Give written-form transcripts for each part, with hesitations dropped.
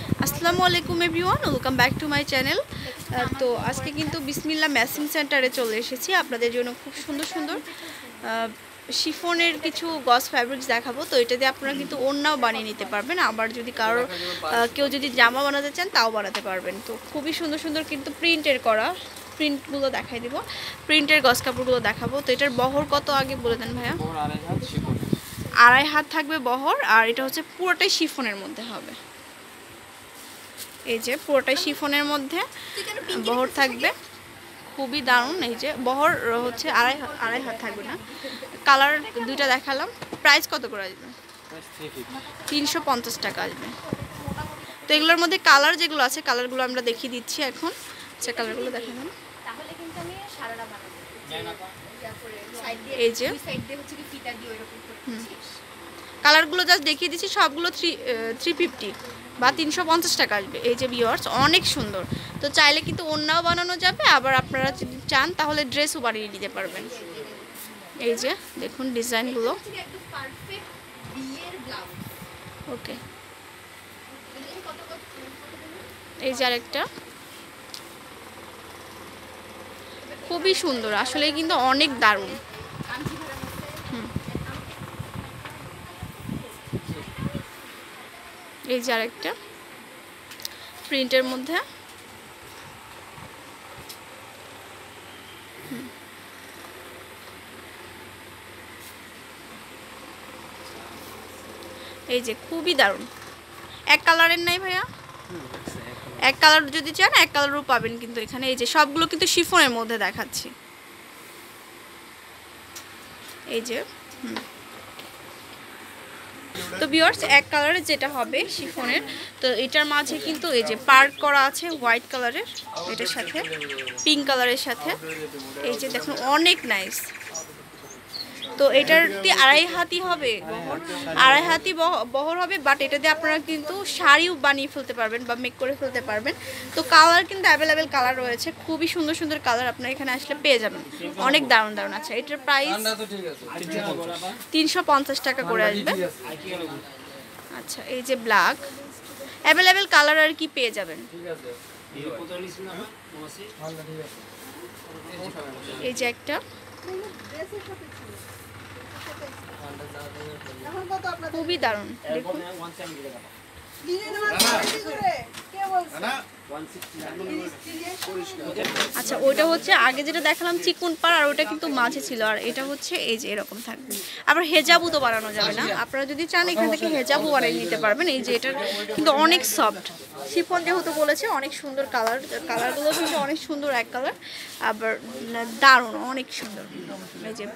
আসসালামু আলাইকুম everyone, welcome back to my channel. তো আজকে কিন্তু বিসমিল্লা ম্যাচিং সেন্টারে চলে এসেছি আপনাদের জন্য খুব সুন্দর সুন্দর শিফনের কিছু গজ ফ্যাব্রিক্স দেখাবো। তো এটা দিয়ে আপনারা কিন্তু ওড়নাও বানিয়ে নিতে পারবেন, আবার যদি কারোর কেউ যদি জামা বানাতে চান তাও বানাতে পারবেন। তো খুবই সুন্দর সুন্দর কিন্তু প্রিন্টের করা প্রিন্টগুলো দেখাই দিব, প্রিন্টের গজ কাপড়গুলো দেখাবো। তো এটার বহর কত আগে বলে দেন ভাইয়া? 2.5 হাত থাকবে বহর, আর এটা হচ্ছে পুরোটাই শিফনের মধ্যে হবে। এই যে পুরোটাই শিফনের মধ্যে বহর থাকবে, খুবই দারুণ। এই যে বহর হচ্ছে আড়াই হাত থাকবে না। কালার দুইটা দেখালাম। প্রাইস কত করে আসবে? 350 টাকা আসবে। তো এগুলোর মধ্যে কালার যেগুলো আছে কালারগুলো আমরা দেখিয়ে দিচ্ছি এখন। আচ্ছা, কালারগুলো দেখাবেন। এই যে কালারগুলো জাস্ট দেখিয়ে দিচ্ছি, সবগুলো 350 বা 350 টাকা আসবে। এই যে ভিউয়ার্স, অনেক সুন্দর। তো চাইলে কিন্তু ওড়নাও বানানো যাবে, আবার আপনারা যদি চান তাহলে ড্রেসও বানিয়ে নিতে পারবেন। এই যে দেখুন ডিজাইনগুলো। ওকে, এই যে আরেকটা খুবই সুন্দর, আসলে কিন্তু অনেক দারুণ। এই যে আরেকটা প্রিন্টের মধ্যে। এই যে খুবই দারুণ। এক কালারের নাই ভাইয়া? এক কালার যদি চান এক কালারও পাবেন কিন্তু এখানে। এই যে সবগুলো কিন্তু শিফনের মধ্যে দেখাচ্ছি। এই যে তো ভিউয়ার্স, এক কালারের যেটা হবে শিফনের, তো এটার মাঝে কিন্তু এই যে পার্ক করা আছে হোয়াইট কালারের, এটার সাথে পিঙ্ক কালারের সাথে। এই যে দেখুন অনেক নাইস। তো এটার 2.5 হাতই হবে বহর, 2.5 হাতই বহর হবে। বাট এটা দিয়ে আপনারা কিন্তু শাড়িও বানিয়ে ফেলতে পারবেন বা মেক করে ফেলতে পারবেন। তো কালার কিন্তু অ্যাভেলেবেল কালার রয়েছে, খুবই সুন্দর সুন্দর কালার আপনারা এখানে আসলে পেয়ে যাবেন, অনেক দারুণ দারুণ। আচ্ছা, এটার প্রাইস 350 টাকা করে আসবে। আচ্ছা, এই যে ব্ল্যাক অ্যাভেলেবেল কালার আর কি পেয়ে যাবেন। এই যে একটা খুবই দারুণ, দেখুন। আচ্ছা, ওইটা হচ্ছে আগে যেটা দেখালাম চিকুন পাড়, আর ওটা কিন্তু মাঝে ছিল, আর এটা হচ্ছে এই যে এরকম থাকবে। আবার হেজাবও তো বানানো যাবে না, আপনারা যদি চান এখান থেকে হেজাবও বানিয়ে নিতে পারবেন। এই যে এটার কিন্তু অনেক সফট শিফন যেহেতু বলেছে, অনেক সুন্দর কালার, কালারগুলো কিন্তু অনেক সুন্দর এক কালার, আবার দারুণ অনেক সুন্দর। এই যে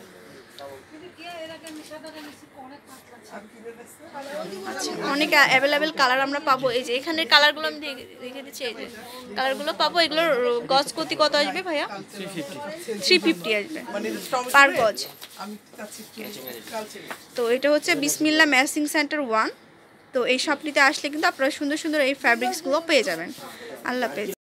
আচ্ছা, অনেক অ্যাভেলেবেল কালার আমরা পাবো। এই যে এখানের কালারগুলো আমি দেখে দিচ্ছি। এই যে কালারগুলো পাবো। এগুলোর গজ প্রতি কত আসবে ভাইয়া? 350 আসবে পার গজ। তো এটা হচ্ছে বিসমিল্লা ম্যাচিং সেন্টার 1। তো এই শপটিতে আসলে কিন্তু আপনারা সুন্দর সুন্দর এই ফ্যাব্রিক্সগুলো পেয়ে যাবেন। আল্লাহ হাফেজ।